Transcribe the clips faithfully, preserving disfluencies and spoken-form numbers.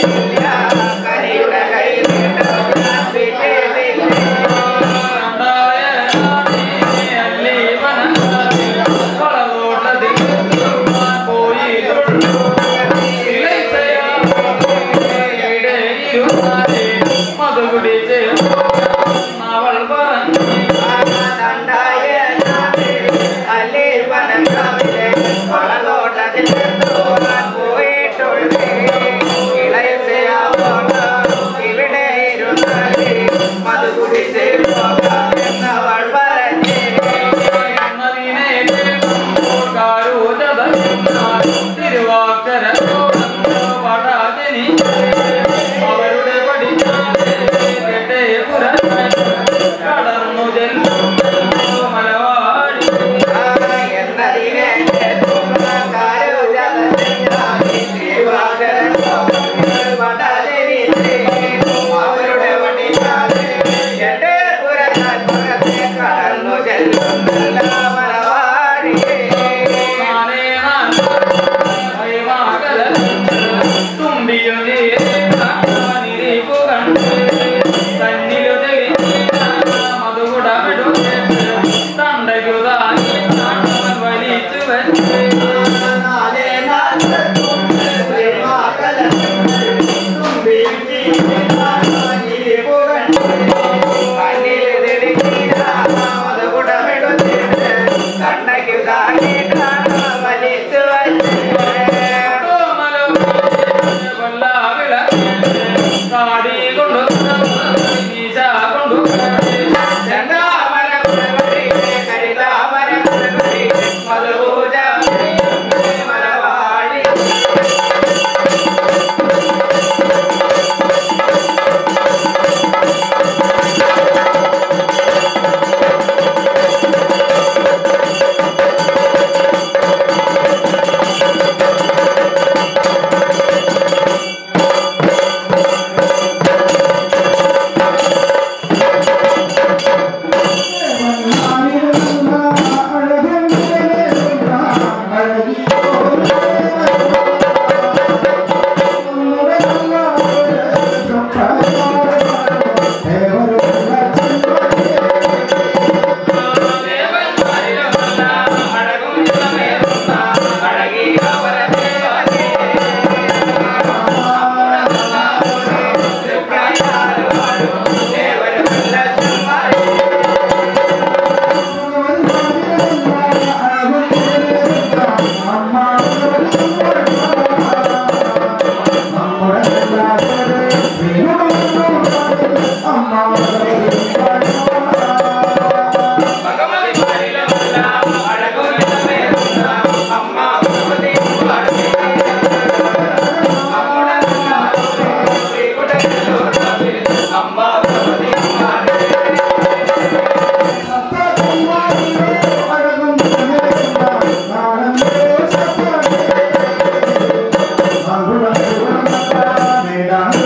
I'm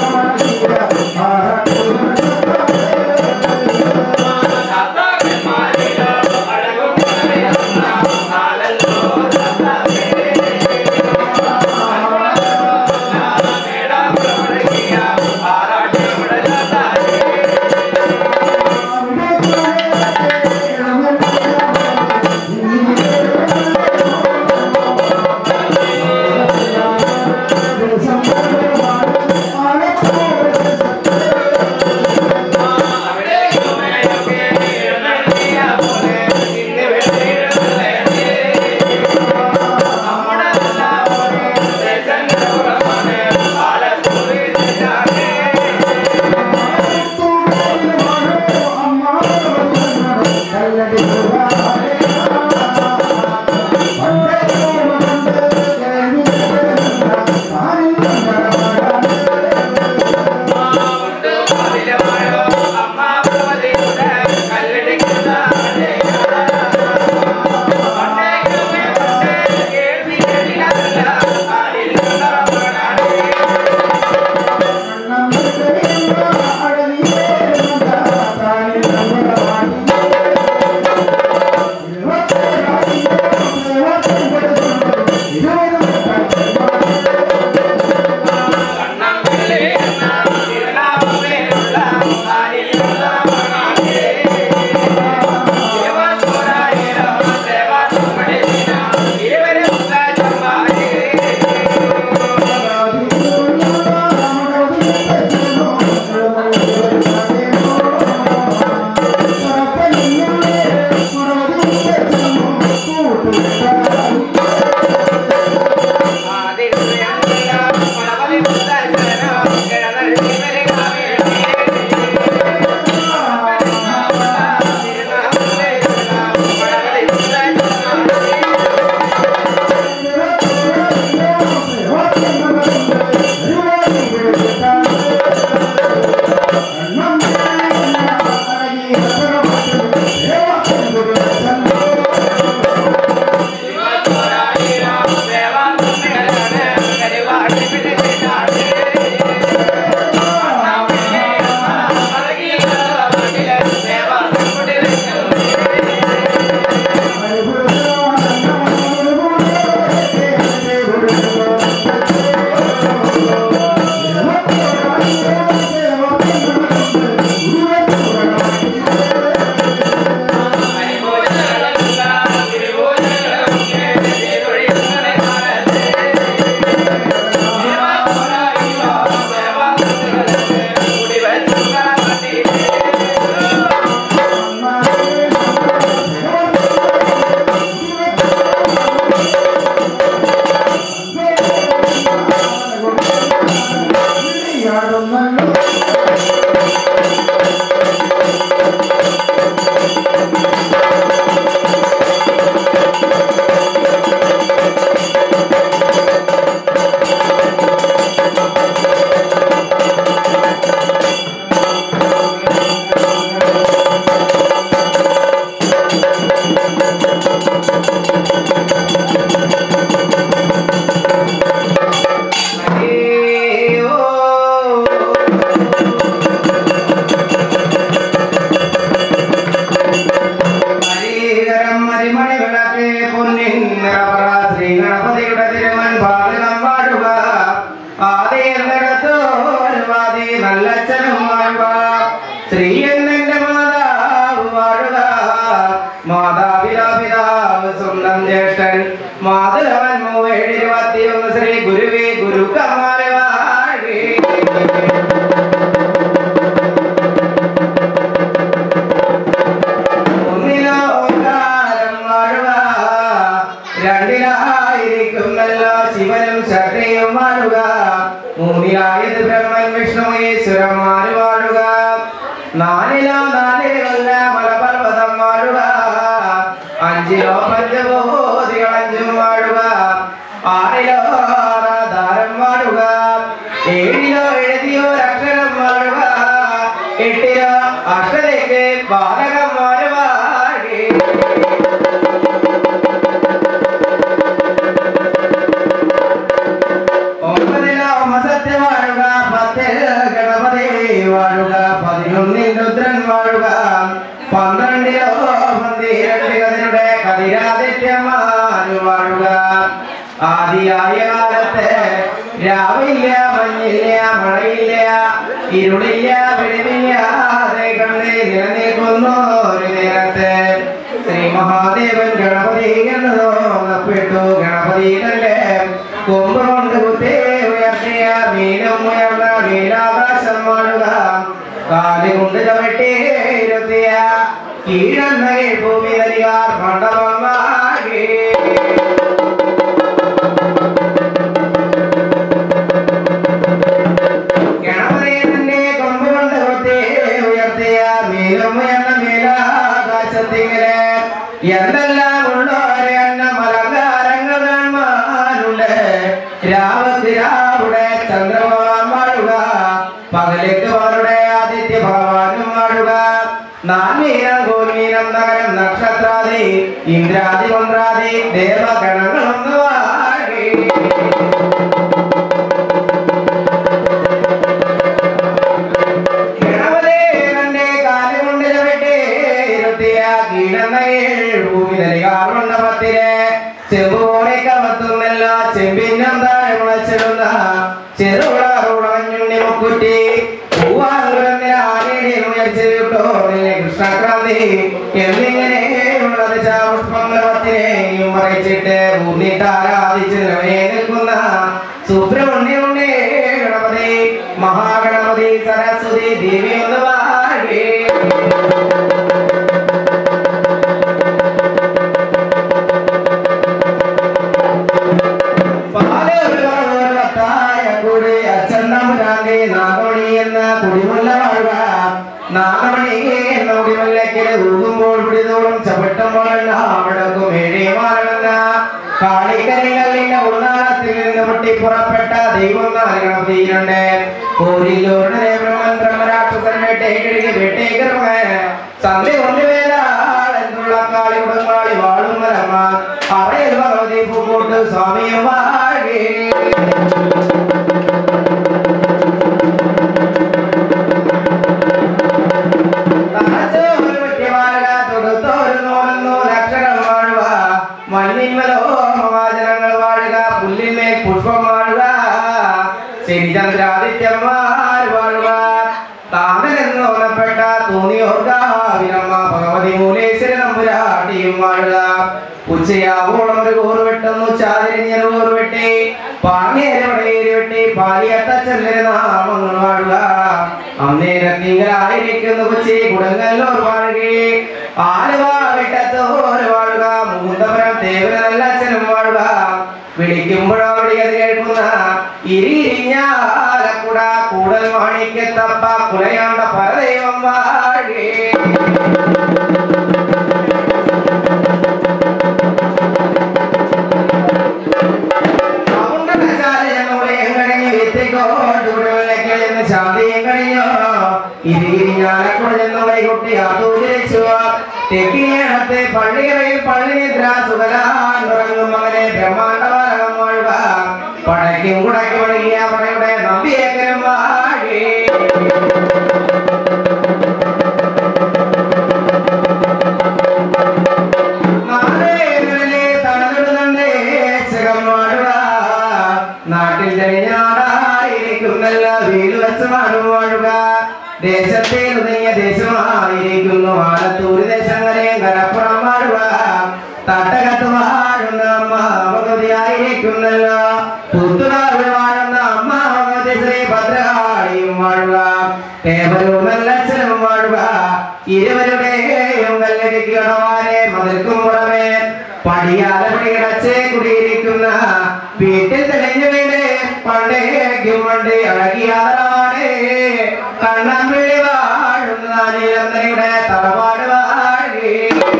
Brahman Vishnu ഈശ്വരന്മാര് വാഴുക. നാലിലോ നാലിലുള്ള മലപർവ്വതം വാഴുക. അഞ്ചിലോ പഞ്ചഭൂതികൾ അഞ്ചും വാഴുക. ആറിലോ ആറാധാരം വാഴുക. ഏഴിലോ എഴുതിയോരക്ഷരം വാഴുക. എട്ടിലോ അക്ഷരയ്ക്ക് ബാലകന്മാര് വാഴി. ഒമ്പതിലോ സത്യ വാഴുക. പത്തിൽ ഗണപതി വാഴുക. പതിനൊന്നിൽ രുദ്രൻ വാഴുക. പന്ത്രണ്ടിലോ പന്തിരണ്ട് കതിരുടെ കതിരാദിത്യന്മാര് വാഴുക. ആദിയായ കാലത്ത് രാവില്ല, മഞ്ഞില്ല, മഴയില്ല, ഇരുളില്ല, വെളിവില്ലാതെ കണ്ട് നിലനിൽക്കുന്നു ഒരു നേരത്ത് ശ്രീ മഹാദേവൻ ഗണപതി എന്ന് തോന്നപ്പെട്ടു. ഗണപതി തന്റെ കൊമ്പ് കൊണ്ട് കുത്തി ഉയർത്തിയ മീനും ഉയർന്ന നീലാകാശം വാഴുക. കാല് കൊണ്ട് ചവിട്ടി ഇരുത്തിയ കീഴന്ന ഭൂമി നൽകാർ മണ്ഡപം വാഴി. ഗണപതിയെ കൊമ്പ് കൊണ്ട് കുത്തി ഉയർത്തിയ മീനും ഉയർന്ന നീലാകാശത്തിങ്ങനെ എന്തെല്ലാം ഉള്ളവരെ എണ്ണം അലങ്കാരങ്ങൾ കാണാനുണ്ട്. രാവത്ത് രാവുടെ ചന്ദ്രഭഗവാൻ വാഴുക. പകലേക്ക് അവരുടെ ആദിത്യ ഭഗവാനും വാഴുക. നാമീനം ഗോമീനം നഗരം നക്ഷത്രാദി ഇന്ദ്രാദി മന്ത്രാദി ദേവഗണങ്ങളൊന്ന് വാഴി. ഗണപതി തന്റെ കാല് കൊണ്ട് ചവിട്ടി ഇരുത്തിയ കീഴന്നയിൽ ഭൂമി നൽകാറുണ്ട്. പത്തിലെ ചെമ്പുപോലെ കമത്തുന്നല്ല ചെമ്പിന്നം താഴെ മുളച്ചിടുന്ന ചെറുളഞ്ഞുണ്ണി മുക്കുറ്റി പൂവാറുയർച്ചിട്ടോ കൃഷ്ണക്രാന്തി എന്നിങ്ങനെയുള്ളത് പുഷ്പങ്ങൾ പത്തിനെയും മറിച്ചിട്ട് ഊന്നിട്ട് ആരാധിച്ച് നിൽക്കുന്ന സുബ്രഹ്മണ്യുണ്ണി ഗണപതി മഹാഗണപതി സരസ്വതി ദേവി ഒന്ന് വാഴി. നാഗമണി എന്ന കുടിമുല്ല വാഴുക. നാഗമണി എന്ന കുടിമുല്ലയ്ക്ക് ഊതുമ്പോൾ പിടിതോളും ചവിട്ടുമ്പോൾ അവിടക്കും ഏഴേമാറെന്ന കാളിക്കരികളിന്റെ ഉൾനാളത്തിൽ നിന്ന് പൊട്ടി പുറപ്പെട്ട ദൈവം ഗണപതിയിലുണ്ട്. കോരിലൂടെ ബ്രഹ്മൻ ബ്രഹ്മരാക്ഷസൻ വേട്ടേക്കിഴി വേട്ടേക്കർമ്മ സന്ധ്യ കൊണ്ടുവേരാളെന്നുള്ള കാളി ഉടങ്കാളി വാഴും മരമ്മ അവയിൽ ഭഗവതി പൂക്കോട്ട് സ്വാമിയും വാഴി. മണ്ണിന്മലോമവാചനങ്ങൾ വാഴുക. പുല്ലിന്മേൽ പുഷ്പം വാഴുക. ശനിചന്ദ്രാദിത്യന്മാർ വാഴുക. താമരെന്ന് ഓർമ്മപ്പെട്ട തോന്നിയോർക്കാവിനമ്മ ഭഗവതി മൂലേശ്വര നമ്പുരാട്ടിയും വാഴുക. ഉച്ചയാവോളം ഒരു കൂറ് വെട്ടുന്നു ചാതിരിഞ്ഞൊരു കൂറ് വെട്ടി പാങ്ങേരവടേരി വെട്ടി പാലിയത്തച്ഛന്റെ നാമങ്ങൾ വാഴുക. അന്നേരത്തിങ്കലായിരിക്കുന്നു കൊച്ചി കുടങ്ങല്ലൂർ വാഴുകേ. ആലുവ വെട്ടത്തോർ വാഴുക. മൂന്തപുരം ദേവനല്ല അച്ഛനും വാഴുക. വിളിക്കുമ്പോഴോ വിളിയത് കേൾക്കുന്ന ഇരിഞ്ഞാലക്കുട കൂടൽ മാണിക്കത്തപ്പ കുലയാണ്ട പരദൈവം വാഴേ. ശാന്തിയും കഴിഞ്ഞോ ഇരിഞ്ഞാലക്കുട ചെന്ന് വൈകുട്ടി ആദൂരിച്ചു. തെക്കിനത്തെ പള്ളികളിൽ പള്ളിനിദ്ര സുഖലാൻ തുടങ്ങും മകനെ ബ്രഹ്മാണ്ടവാരകം വാഴുക. പടയ്ക്കും കുടയ്ക്ക് വഴങ്ങിയ പടയുടെ നമ്പിയേക്കരും വാഴി. നാടേകളിലെ തണലിടുന്നേ ചകം വാഴുക. നാട്ടിൽ തെളിഞ്ഞാടായിരിക്കുന്നല്ല വീട് വെച്ച് നാടും വാഴുക. ദേശത്തെ ഉദയ ദേശമായിരിക്കുന്നു ആലത്തൂർ ദേശങ്ങളെയും കരപ്പുറം വാഴുക. തട്ടകത്ത് വാഴുന്ന അമ്മ ഭഗവതിയായിരിക്കുന്നല്ലോ. പുത്തുകാട് വാഴുന്ന അമ്മ ഭഗവതി ശ്രീ ഭദ്രകാളിയും വാഴുക. കേവലവും നല്ലച്ഛനും വാഴുക. ഇരുവരുടെയും കല്ലടിക്ക് കടവാനെ മതിൽക്കും പുറമേ പടിയാല പടിയടച്ച് കുടിയിരിക്കുന്ന വീട്ടിൽ തെളിഞ്ഞു വീട് പണ്ടേക്കും പണ്ടേ അഴകിയാറാണ് കണ്ണമ്പിളി വാഴുന്ന നീലന്തയുടെ തറവാട് വാഴി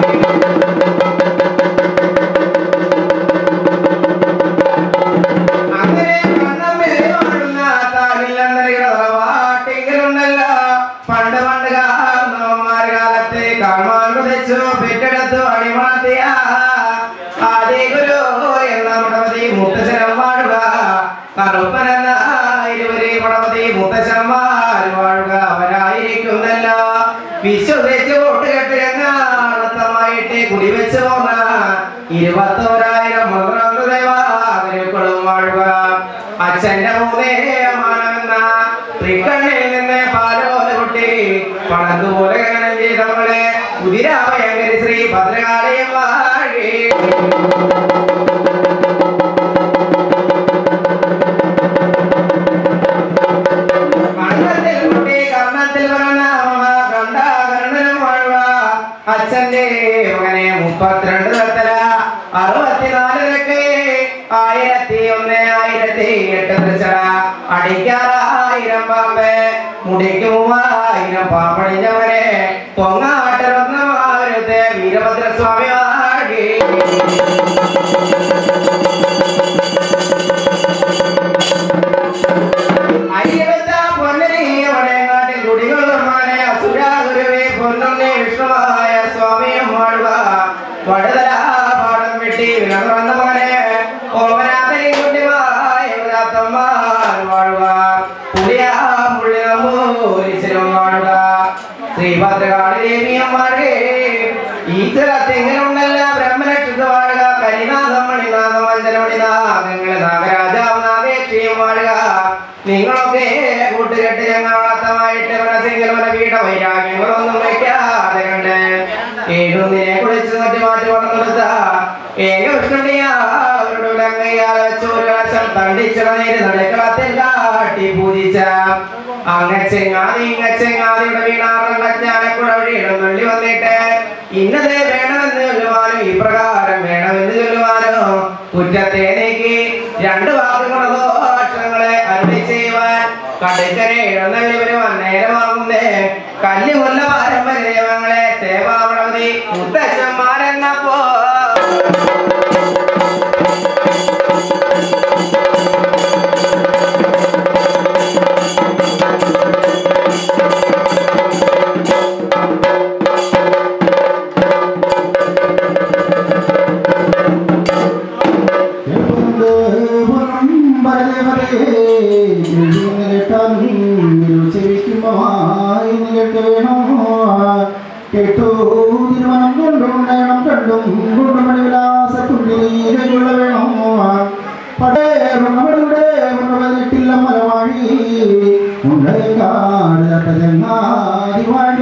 അങ്ങനെ കണ്ണമ്പിളി വാഴുന്ന താനിലന്തയുടെ തറവാട്ടിങ്കിലുണ്ടല്ലോ പണ്ട് പണ്ട് കാരണവന്മാര് കാലത്തെ കാണാൻ കുതിച്ചു പെറ്റെടുത്തു അടിമണത്തിയ ആദി ഗുരു എന്ന മടമതി മുത്തശ്ശനം വാഴുക കറുപ്പനെന്ന ഇരുവരെ മടമതി മുത്തശ്ശന്മാർ വാഴുക അവരായിരിക്കുന്നല്ലോ വിശ്വസിച്ച് വോട്ടുകെട്ട് രംഗാളത്തമായിട്ട് കുടിവെച്ച് പോന്ന ഇരുപത്തോരായിരം മന്ത്രാന്ത ദേവാകരുക്കളും വാഴുക അച്ഛന്റെ മൂന്നേ മാനമെന്ന തൃക്കണ്ണിൽ നിന്ന് പാലോല കുട്ടി പണതുപോലെ ഗണനം ചെയ്തവളെ കുതിരാഭയങ്കരി ശ്രീ ഭദ്രകാളിയും വാഴി കണ്ണത്തിൽ കുട്ടി കർണത്തിൽ പറഞ്ഞ കണ്ടാകരണനും വാഴുക അച്ഛന്റെ മകനെ മുപ്പത്തിരണ്ട് തത്തല അറുപത്തിനാലരക്ക് ആയിരത്തി ഒന്ന് ആയിരത്തി എട്ട് തൃച്ചട അടിക്കാറായിരം പാമ്പ് മുടിക്ക് മൂവായിരം പാമ്പടിഞ്ഞവരെ പൊങ്ങാട്ടരത്നമാരത്തെ വീരഭദ്രസ്വാമി വാഴി അയ്യവത്ത പൊന്നരീയവടെ നാട്ടിൽ കുടികളുമാനെ അസുരാഗുരുവെ പൊന്നുണ്ണി വിഷ്ണുവായ സ്വാമിയും വാഴുക വടുതല പാടം വെട്ടി വിലതുറന്ന മകനെ ഓമനാഥനെ കുട്ടിവായ വാഴുക പുളിയാ പുള്ളിയും വാഴുക ശ്രീഭദ്രകാളി ദേവിയും വാഴേ ഈശ്വരത്തെങ്ങനുണ്ടല്ല ബ്രഹ്മരക്ഷസ് വാഴുക കരിനാഥം മണിനാഥം വഞ്ചനമണിനാഥങ്ങളെ നാഗരാജാവ് നാഗേക്ഷിയും വാഴുക നിങ്ങളൊക്കെ കൂട്ടുകെട്ട് ഞങ്ങളാത്തമായിട്ട് മനസ്സിൽ മന വീട വൈരാഗ്യങ്ങളൊന്നും വയ്ക്കാതെ കണ്ട് ഏഴുന്നിനെ കുളിച്ച് നട്ടി മാറ്റി വളർന്നെടുത്ത ഏക വിഷ്ണുണ്ടിയാവരുടെ ഉലങ്ങയാൽ വെച്ച് ഒരു വശം തണ്ടിച്ചിട നേര് നടക്കളത്തിൽ കാട്ടി പൂജിച്ച അങ്ങച്ചെങ്ങാതി ഇങ്ങച്ചെങ്ങാതിയുടെ വീണാറുള്ള ജ്ഞാനക്കുഴ വഴിയിടും വെള്ളി വന്നിട്ട് ഇന്നതേ വേണമെന്ന് ചൊല്ലുവാനോ ഈ പ്രകാരം വേണമെന്ന് ചൊല്ലുവാനോ കുറ്റത്തെ നീക്കി രണ്ട് വാക്കുകളോ അക്ഷരങ്ങളെ അരുളി ചെയ്യുവാൻ കടുക്കരെ എഴുന്നള്ളി വരുവാൻ നേരമാകുന്നേ കല്ലുകൊല്ല പാരമ്പര്യ ദൈവങ്ങളെ സേവാവണമതി മുത്തശ്ശന്മാരെന്നപ്പോ കേട്ടോ തിരുവനം കൊണ്ടും നേണം കണ്ടും കൊണ്ടുമണി വിലാസത്തുള്ളിലുള്ള വേണം പടേറുടെ പതിനെട്ടില്ല മലവാഴി ഉണ്ടേക്കാട് ചങ്ങാതി വാഴ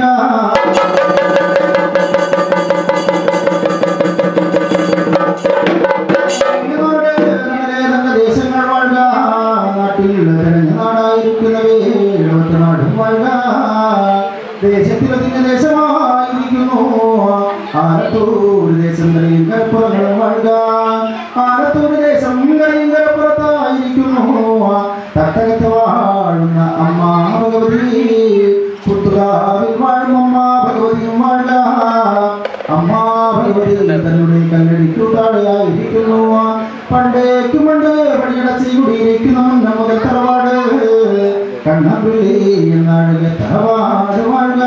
ദേശങ്ങൾ വാഴ നാട്ടിൽ തെരഞ്ഞ നാടായിരിക്കുന്നവേ നാടും വാഴ ദേശത്തിലതിന്റെ ദേശമായിരിക്കുന്നു ആലത്തൂർ ദേശം കരയും കരപ്പുറങ്ങൾ വാഴുക ആലത്തൂർ ദേശം കരയും കരപ്പുറത്തായിരിക്കുന്നു തട്ടകത്ത് വാഴുന്ന അമ്മ ഭഗവതി പുത്തുകാവിൽ വാഴും അമ്മ ഭഗവതിയും വാഴുക അമ്മ ഭഗവതി തന്നുടെ കല്ലടിക്കൂട്ടാളിയായിരിക്കുന്നു പണ്ടേക്കും പണ്ട് പടിയടച്ചി കുടിയിരിക്കുന്നു നമ്മുടെ തറവാട് കണ്ണമ്പിള്ളി എന്നാഴുക തറവാട് വാഴുക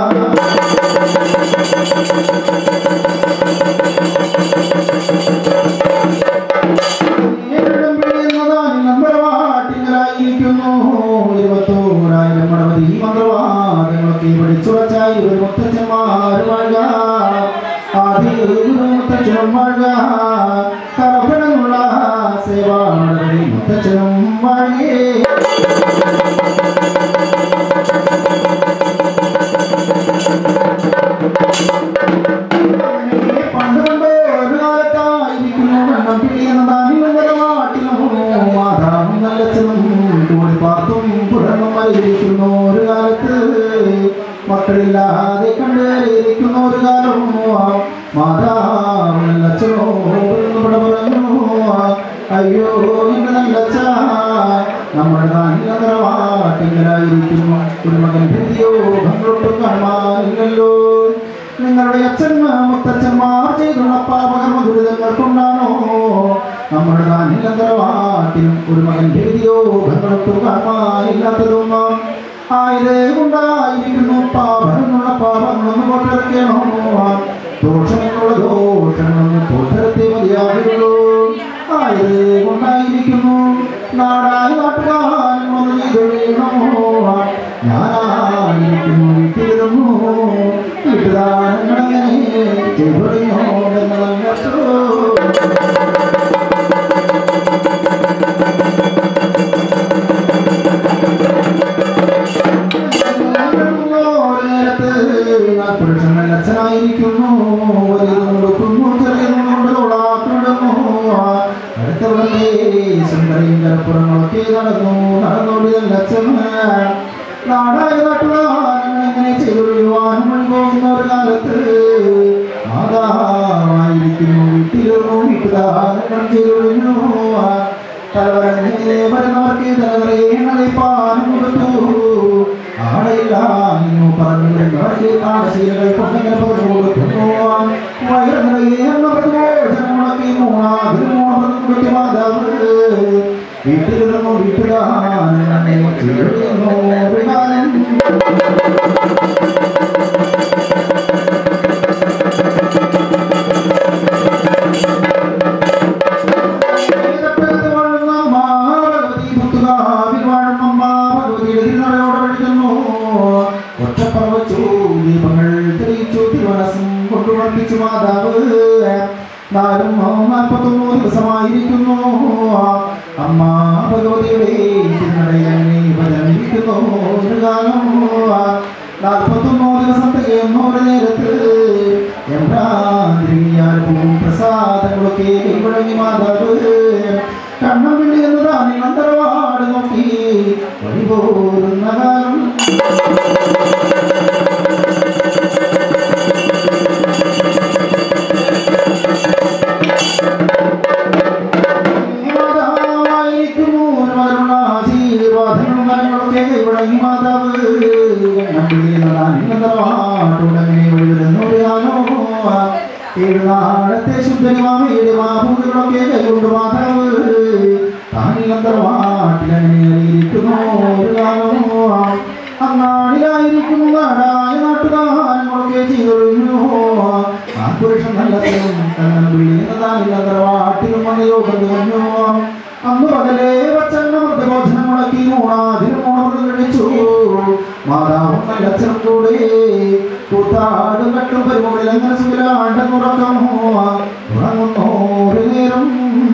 ായിരിക്കുന്നു ഇരുപത്തോരായിരം മടമതി മന്ത്രവാദങ്ങളൊക്കെ പഠിച്ചുറച്ചായി ഒരു മുത്തച്ഛന്മാർ വാഴുക ആദ്യ മുത്തച്ഛനും വാഴുക കറപ്പണമുള്ള സേവാ മടമതി മുത്തച്ഛനും വാഴുകേ പണ്ട് പണ്ട് ഒരു കാലത്തായിരിക്കുന്നു കണ്ണമ്പിള്ളി എന്ന മാതാവും നല്ലച്ഛനും കൂടി പാർത്തും പുറമയിരിക്കുന്നു ഒരു കാലത്ത് മക്കളില്ലാതെ കണ്ടേയിരിക്കുന്ന ഒരു കാലം മാതാവും നല്ലച്ഛനോ പറഞ്ഞു അയ്യോ എന്റെ നല്ലച്ഛ നമ്മുടെ നാട്ടിലായിരിക്കുന്നു ഒരു മകൻ ഭീതിയോ ഭംഗൊട്ടും കാണാനില്ലല്ലോ. നിങ്ങളുടെ അച്ഛന്മാർ മുത്തച്ഛന്മാർ ചെയ്തുള്ള പാപകർമ്മ ദുരിതങ്ങൾ കൊണ്ടാണോ നമ്മുടെ നാട്ടിലും ഒരു മകൻ ഭീതിയോ ഭംഗൊട്ടും കാണാനില്ലാത്തതൊന്നും ആയത് കൊണ്ടായിരിക്കുന്നു. പാപമെന്നുള്ള പാപങ്ങളൊന്നും പൊട്ടിറക്കണോ, ദോഷമെന്നുള്ള ദോഷങ്ങളൊന്നും പൊട്ടിറത്തി മതിയാകുള്ളൂ. ആയത് കൊണ്ടായിരിക്കുന്നു. നാടായ നാട്ടുകാരനൊന്ന് ചെയ്തു വീണോ, ഞാനായിരിക്കുന്നു വീട്ടിലിരുന്നു വീട്ടുകാരനങ്ങനെ ചെയ്തൊഴിഞ്ഞോ പുരുഷങ്ങൾ അച്ഛനായിരിക്കുന്നു. വലിയതുകൊണ്ടൊക്കുന്നു ചെറിയതുകൊണ്ട് തൊളാക്കിടുന്നു. അടുത്തവളെ സുന്ദരയും കരപ്പുറങ്ങളൊക്കെ നടന്നു നടന്നോടിയല്ല അച്ഛൻ. നാടായ നാട്ടുകാരൻ എങ്ങനെ ചെയ്തൊഴിയുവാനും വഴി പോകുന്ന ഒരു കാലത്ത് മാതാവായിരിക്കുന്നു വീട്ടിലിരുന്നു വീട്ടുകാരൻ ചെയ്തൊഴിഞ്ഞു. തലവരഞ്ഞേ വരുന്നവർക്ക് തലവരെ പാനം കൊടുത്തു. ആടയില്ല നിന്നു പറഞ്ഞു വരുന്നവർക്ക് കാശീലകൾ കൊണ്ടെങ്ങനെ പകർന്നു കൊടുക്കുന്നു. വയറ് നിറയെ ജനമുളക്കി മൂന്നാതിൽ മൂന്ന് കൊടുത്തു മാതാവ് വീട്ടിലിരുന്നു വീട്ടുകാരൻ ചെയ്തൊഴിയുന്നു. ദീപങ്ങൾ തെളിയിച്ചു തിരുവനസം കൊണ്ടുവർത്തിച്ചു മാതാവ്. നാലും നാൽപ്പത്തൊന്ന് ദിവസമായിരിക്കുന്നു. അമ്മ ഭഗവതിയുടെ തിരുനടയനെ ഭജനിരിക്കുന്നു ഒരു കാലം. നാൽപ്പത്തൊന്നോ ദിവസം തികയുന്ന ഒരു നേരത്ത് എംബ്രാതിരിയാലും പ്രസാദങ്ങളൊക്കെ കൈവഴങ്ങി മാതാവ് കണ്ണം വിളി എന്നതാണ് അന്തർവാട് നോക്കി വഴിപോരുന്ന കാലം. ഏഴുനാളത്തെ ശുദ്ധനിമാമയുടെ മാഭൂതികളൊക്കെ കൈകൊണ്ട് മാതാവ് താനിലന്തർവാട്ടിലങ്ങനെയിരിക്കുന്നു ഒരു കാലമോ. അങ്ങാടിലായിരിക്കുന്നു നാടായ നാട്ടുകാരങ്ങളൊക്കെ ചെയ്തൊഴിഞ്ഞു. ആ പുരുഷൻ നല്ലതും കണ്ണൻ വിളിയുന്നതാനിലന്തർവാട്ടിലും വന്ന യോഗം തികഞ്ഞു. അന്ന് പകലേ വച്ചെണ്ണ മൃതഭോജനം മുടക്കി മൂണാതിന് മൂണമൃതം കഴിച്ചു. മാതാവും നല്ലച്ഛനും കൂടെ കൂത്താടും കട്ടും പരിമുകളിൽ അങ്ങനെ സുഖിലാണ്ടെന്നുറക്കമോ ഉറങ്ങുന്നു ഒരു നേരം.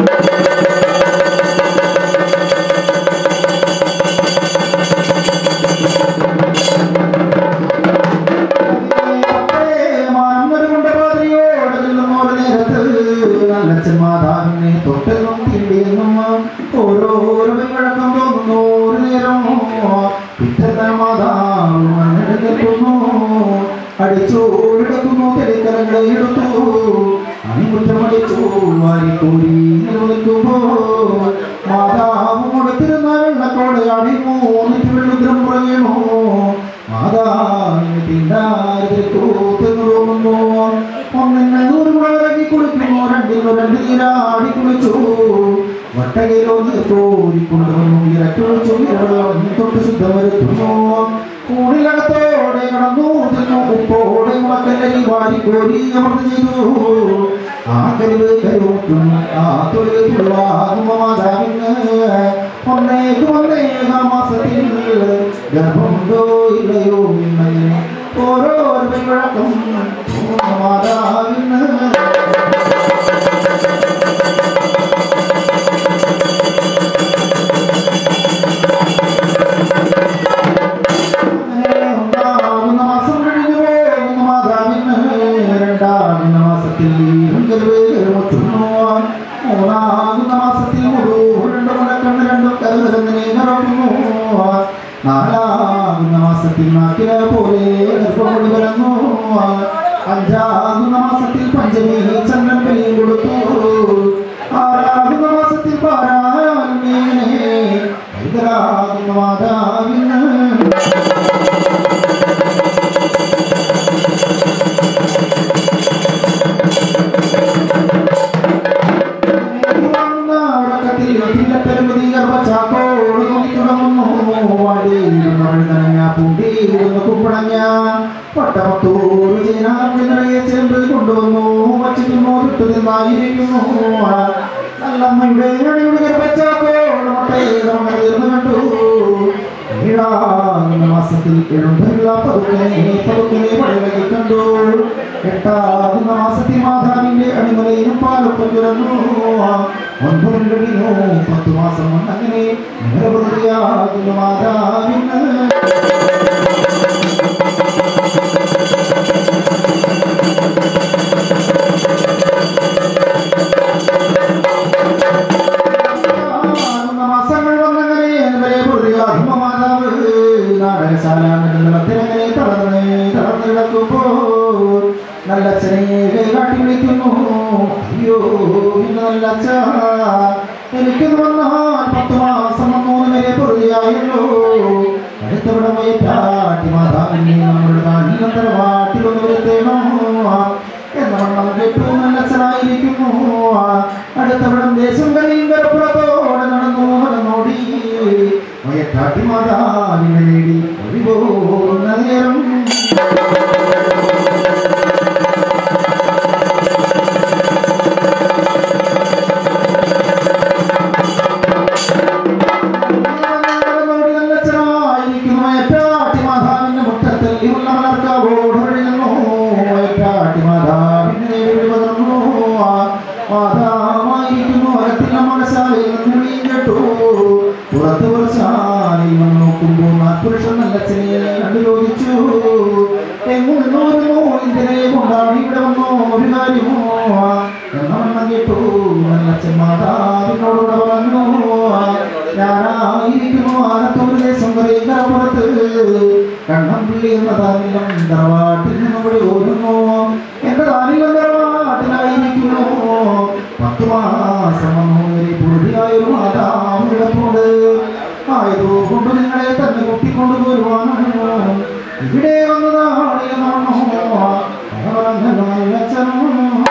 നല്ലച്ഛൻ മാതാവിനെ തൊട്ടെന്നും തിരിയുന്നു. ഓരോരോ വഴക്കം തോന്നുന്നു ഒരു നേരം. പിറ്റത്തെ മാതാവ് മണ്ണെടുക്കുന്നു അടിച്ചോടിടക്കുന്നു. തെളിക്കലങ്ങളെ എടുത്തു അണിമുറ്റമടിച്ചു വാരിക്കോരി നിലനിൽക്കുമ്പോ മാതാവ് കൊടുത്തിരുന്ന വെള്ളക്കോട് അടി മൂന്നിട്ട് വെള്ളുദ്രം പുറകേണോ. മാതാവിന് തിണ്ടാരത്തിൽ കൂത്തെന്ന് തോന്നുന്നു. ഒന്നിനെ നൂറ് കുളവിറങ്ങി കുളിക്കുന്നു. രണ്ടിനു രണ്ട് നീരാടി കുളിച്ചു. വട്ടകയിലോ തോരിക്കൊണ്ടുവന്നു ഇരക്കൊഴിച്ചു. ഇരവെള്ളം തൊട്ട് ശുദ്ധം വരുത്തുന്നു. കൂടിലകത്തോടെ കടന്നു ചെന്നു. ഉപ്പോടെ മുളക്കല്ലരി വാരിക്കോരി അമർന്ന് ചെയ്തു. ആ കരുവ് കരുവത്തുന്നു. ആ തൊഴിൽ തുള്ളാകുമ മാതാവിന് ഒന്നേക്ക് ഒന്നേക മാസത്തിൽ ഗർഭമുണ്ടോ ഇല്ലയോ എന്നങ്ങനെ ഓരോ വഴക്കം മാതാവിന്. മൂന്നാകുന്ന മാസത്തിൽ രണ്ടു മുടക്കണ്ണ് രണ്ടും കരുതലെന്നിനെ നിറക്കുന്നു. നാലാകുന്ന മാസത്തിൽ നാക്കില പോലെ ഗർഭമൊഴി വരുന്നു. അഞ്ചാകുന്ന മാസത്തിൽ പഞ്ചമി ചന്ദ്രൻ ബലിയും കൊടുത്തു. ആറാകുന്ന മാസത്തിൽ പാരായണ മാതാവിന് കുമ്പളങ്ങ പട്ടമത്തൂർ ചേനാറിയ ചേമ്പ് കൊണ്ടുവന്നു വച്ചിരുന്നു തൊട്ട് നിന്നായിരിക്കുന്നു നല്ലമ്മയുടെ കണ്ടു ഏഴാം മാസത്തിൽ എഴുതുള്ള പതുക്കനെ പതുക്കനെ പടവകി കണ്ടു എട്ടാം മാസത്തിൽ മാതാവിന്റെ അണിമലയിലും പാലൊപ്പം തുറന്നു ഒൻപതും കഴിഞ്ഞു പത്തു മാസം അങ്ങനെ നിരവധിയാകുന്നു മാതാവിന് നല്ലച്ഛനെ കാട്ടി വിളിക്കുന്നു അയ്യോ നല്ലച്ഛ എനിക്ക് വന്നാൽ പത്തു മാസം മൂന്ന് വരെ പൊറുതിയായല്ലോ അടുത്തവിടെ വയറ്റാട്ടി മാതാവിനെ നമ്മുടെ നാട്ടിലൊന്ന് വരുത്തേണോ എന്നവണ്ണം കേട്ടു നല്ലച്ഛനായിരിക്കുന്നു അടുത്തവിടം ദേശം കലയും കരപ്പുറത്തോടെ നടന്നു നടന്നോടി വയറ്റാട്ടി മാതാവിനെ നേടി ഒഴിപോകുന്ന നേരം മാതാവായിരിക്കുന്നു അകത്തില്ല മനസ്സാലയിൽ കേട്ടു പുറത്ത് വർഷാലയിൽ നോക്കുമ്പോൾ നാൽപ്പുരുഷൻ നല്ലച്ഛനെ കണ്ടു ചോദിച്ചു എങ്ങുന്നു ഇതിനെ കൊണ്ടാണ് ഇവിടെ വന്നോ ഒരു കാര്യമോ എന്നവണ്ണം കേട്ടു നല്ലച്ഛൻ മാതാവിനോടുകൂടെ പറഞ്ഞു ഞാനായിരിക്കുന്നു ആനത്തൂർ ദേശം കരപ്പുറത്ത് കണ്ണം പുള്ളി എന്ന താനിലും തറവാട്ടിൽ നമ്മുടെ ഓരുന്നു എന്റെ താനിലും തറവാട്ടിലായിരിക്കുന്നു പത്തു മാസം വരെ പൂർത്തിയായൊരു മാതാവ് കിടപ്പുണ്ട് ആയതുകൊണ്ട് നിങ്ങളെ തന്നെ കുട്ടിക്കൊണ്ടുപോരുവാനോ ഇവിടെ വന്നതാണോ അച്ഛനോ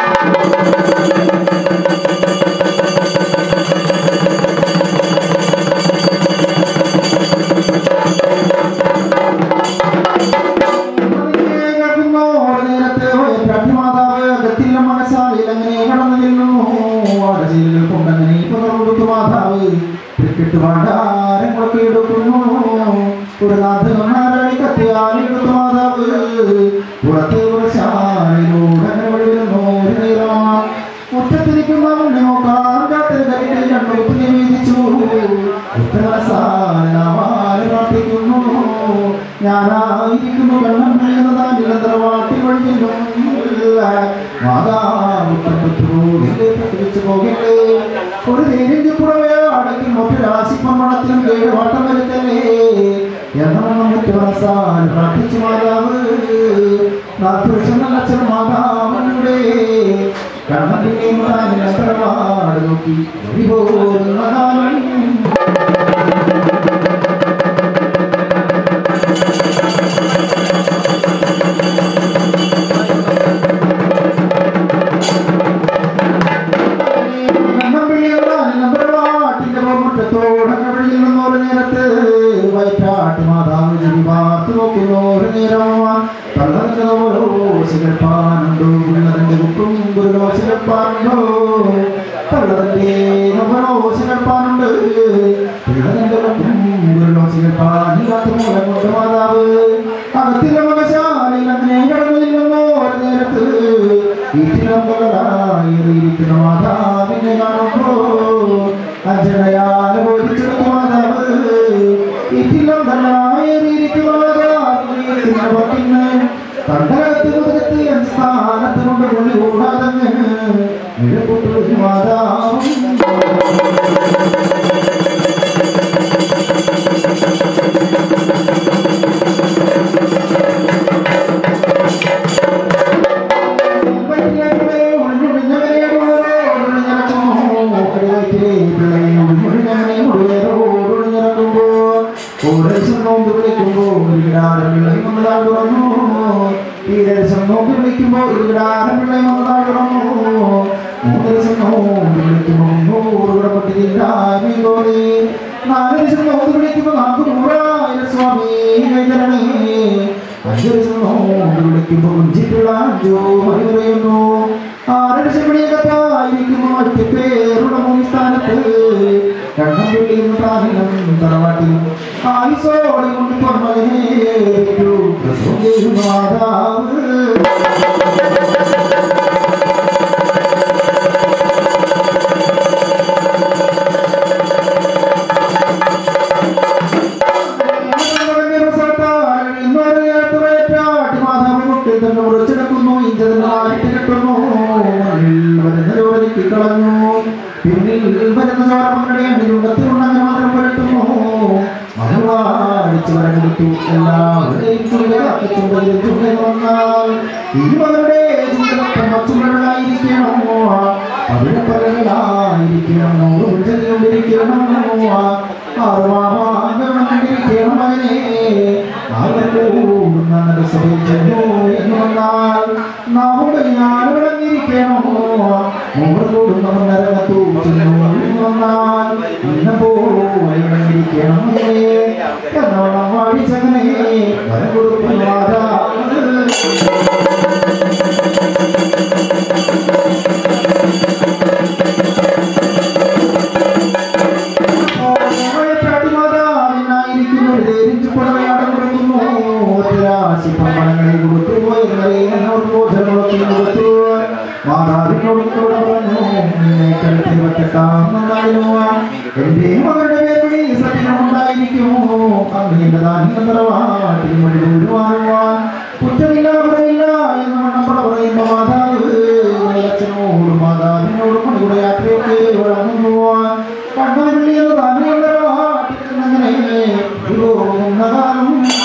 ക്രിക്കറ്റ് ഭണ്ഡാരങ്ങളൊക്കെ എടുക്കുന്നു ഒരു നാഥനാരാണി കത്തിയാലെടുത്തു മാതാവ് പുറത്ത് ശാലയിലൂടെ വരുന്നു ഒരു നേരം മുറ്റത്തിരിക്കുന്ന മുന്നേ നോക്കാൻ കാത്തിരി കരിയിൽ രണ്ടു നിവേദിച്ചു പ്രാർത്ഥിക്കുന്നു ഞാനായിരിക്കുന്നു കണ്ണം വീഴുന്നതാ നിരന്തരവാട്ടി വഴിക്കുന്നു മാതാവ് പ്രസവിച്ചു പോകട്ടെ ഒരു നേരിന്റെ പുറവേ അടക്കി മറ്റു രാശിപ്പണത്തിലും കേട് വാട്ടം വരുത്തല്ലേ എന്നവണ്ണം മറ്റു മനസ്സാൽ പ്രാർത്ഥിച്ചു മാതാവ് നാൽപ്പുരുഷൻ അച്ഛൻ മാതാവിന്റെ കണ്ണത്തിന്റെ നിരന്തരവാട് നോക്കി ഒഴിപോകുന്നതാണ് നേരത്ത് വയറ്റാട്ടി മാതാവ് ജി പാർത്തു നോക്കുന്നു ഒരു നേരം തള്ളോ സിഗപ്പാനുണ്ടോ ഉള്ളതിന്റെ കുട്ടും ഗുരുലോ സിഗപ്പാനുണ്ടോ തള്ളതിന്റെ നവനോ സിഗപ്പാനുണ്ട് ഉള്ളതിന്റെ കുട്ടും ഗുരുലോ സിഗപ്പാനില്ലാത്ത മൂലം കൊണ്ട് മാതാവ് അകത്തിലെ മകശാലയിൽ അങ്ങനെ കടന്നില്ലെന്നോ ഒരു നേരത്ത് വീട്ടിലമ്പകളായിരിക്കുന്ന മാതാവിനെ കാണുമ്പോ അഞ്ജനയാലെ ബോധിച്ചെടുത്ത മാതാവ് വീട്ടിലും തന്നായിരിക്കുന്ന മാതാവിന് തണ്ടകത്ത് മുതലെത്തി സ്ഥാനത്ത് കൊണ്ട് കൊള്ളി കൂടാതെ ഇഴപ്പൊട്ടു മാതാവ് വിളിക്കുമ്പോൾ ഇവിടാരം പിള്ളേ വന്നാകണമോ മൂന്ന് ദിവസം നോമ്പ് വിളിക്കുമ്പോൾ നൂറ് കടപ്പെട്ടില്ല നാല് ദിവസം നോമ്പ് വിളിക്കുമ്പോൾ നാൽപ്പത് നൂറായിരം സ്വാമി തരണേ അഞ്ച് ദിവസം നോമ്പ് വിളിക്കുമ്പോൾ കുഞ്ചിട്ടുള്ള അഞ്ചോ മണി പറയുന്നു ആറ് ദിവസം വിളിക്കത്തായിരിക്കുമ്പോൾ ഒറ്റ പേരുടെ മൂന്ന് സ്ഥാനത്ത് രണ്ടാം വീട്ടിലും പ്രാണിനും തറവാട്ടിലും ആയുസോടെ കൊണ്ട് പറഞ്ഞേ മാതാവ് ഉറച്ചെടുക്കുന്നു ഇഞ്ചിട്ട് കിട്ടുന്നു വരുന്ന ജോലിക്ക് കളഞ്ഞു പിന്നിൽ വരുന്ന ചോരമങ്ങളുടെ അണിയുണ്ടത്തിലുണ്ടങ്ങനെ മാത്രം പുരട്ടുന്നു മകളടിച്ചു വരഞ്ഞെടുത്തു എല്ലാവരുടെയും ചുണ്ടയിൽ ചുണ്ടയിൽ വന്നാൽ ഈ മകളുടെ ചുണ്ടലായിരിക്കണം അവിടെ പലകളായിരിക്കണം നൂറ് ചെറിയൊണ്ടിരിക്കണം ആറുമാണ്ടിരിക്കണം മകനെ ആരുടെ സഭയിൽ ചെന്നു എന്ന് വന്നാൽ നമ്മുടെ ഞാൻ വിളഞ്ഞിരിക്കണമോ മൂന്ന് കൂടുന്നവർ നരകത്തു ചെന്നു എന്ന് വന്നാൽ ഇന്ന പോലെ വിളഞ്ഞിരിക്കണമേ എന്നോണം വാഴിച്ചങ്ങനെ വരം കൊടുക്കുന്നതാ എന്റെ മകളുടെ പേര് സത്യമുണ്ടായിരിക്കുമോ അങ്ങയുടെ ദാനിതറവാട്ടിൽ മൊഴിവാനുവാൻ കുറ്റമില്ല പറയില്ല എന്ന് നമ്മൾ പറയുമ്പോ മാതാവ് അച്ഛനോട് മാതാവിനോട് മണിയുടെ യാത്രയൊക്കെ വളർന്നുവാൻ കണ്ണുള്ളിയത് ദാനിയുടെ വാട്ടിൽ അങ്ങനെ കാലം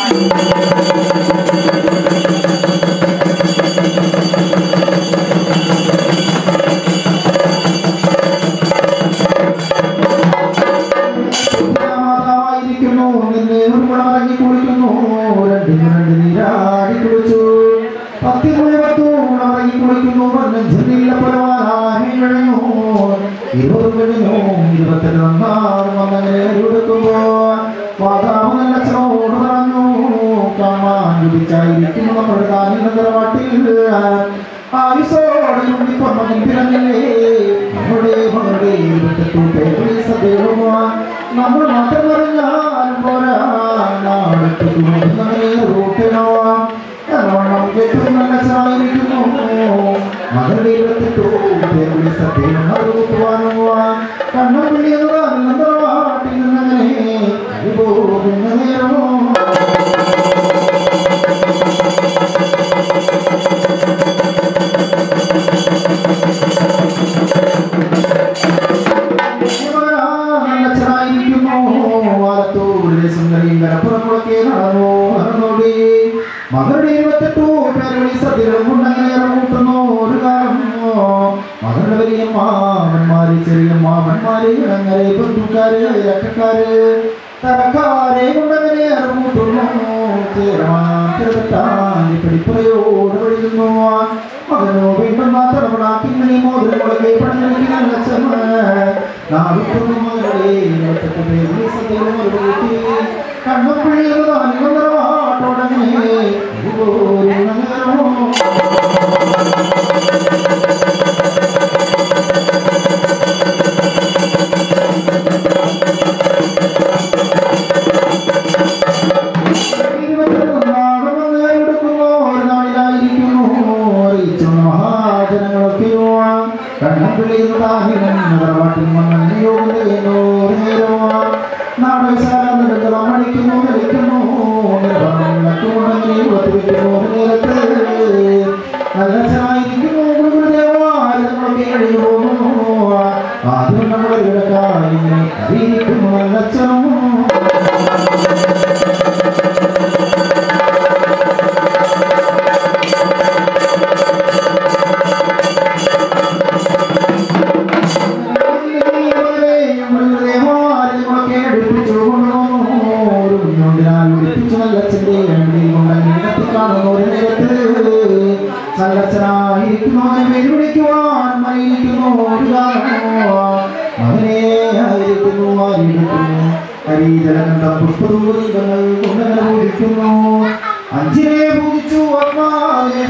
നമ്മൾ മാത്രം പറഞ്ഞാൽ പോരാ ായിരിക്കുന്നു മകളുടെ ഇരുപത്തെട്ടോ പേരുടെ സദ്യയും അറിവുവാനുവാൻ കണ്ണം പിള്ളിയതാണ് നമ്മുടെ വാട്ടിൽ നിന്നങ്ങനെ പോകുന്ന നേരമോ മകളുടെ ഇരുപത്തെട്ടോ പേരുടെ സദ്യകളും കൊണ്ടങ്ങനെ കൂട്ടുന്നു ഒരു കാലം മകളുടെ വലിയ മാമന്മാര് ചെറിയ മാമന്മാര് അങ്ങനെ ബന്ധുക്കാര് രക്കക്കാര് തരക്കാരെ കൊണ്ടങ്ങനെ കൂട്ടുന്നു പഠിപ്പറയോട് പഠിക്കുന്നു മകനോ വീണ്ടും മാത്രമാക്കി മോദങ്ങളൊക്കെ പഠിക്കുന്ന നാവിക്കുന്നു മകളുടെ ഇരുപത്തെട്ട് പേരുടെ സദ്യകളും കണ്ണപ്പിള്ളിയതാണ് വാട്ടോടങ്ങനെ ആദ്യം നമ്മുടെ അറിയിക്കുന്നു ലക്ഷണം നല്ല അച്ഛനായിരിക്കുന്നു അവനെ വെല്ലുവിളിക്കുവാൻ മരിക്കുന്നു മകനെ ആയിരിക്കുന്നു ആയിരിക്കുന്നു ഹരിജലകണ്ഠ പുഷ്പദൂതങ്ങൾ കൊണ്ടങ്ങൾ പൂജിക്കുന്നു അഞ്ചിനെ പൂജിച്ചു ആത്മാവിനെ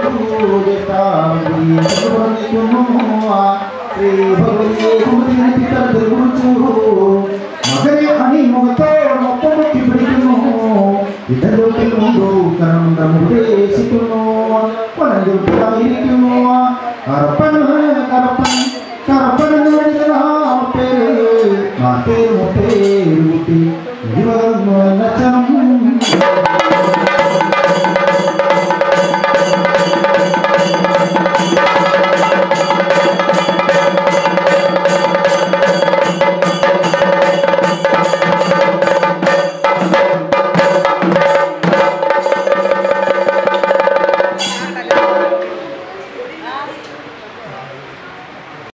പൂജിച്ചു പറഞ്ഞിരിക്കുന്നു ശ്രീ ഭഗവതിയെ കുറിച്ചു മകനെ അണിമുഖത്തോടൊപ്പം പൊട്ടി പിടിക്കുന്നു ഇടലോട്ടിൽ കൊണ്ടു കരണം ഉപദേശിക്കുന്നു പലരിക്കുന്നു കറപ്പൻ കറപ്പൻ കറപ്പൻ എന്ന് പറയുന്ന പേര് നാട്ടേർ മുട്ടേർ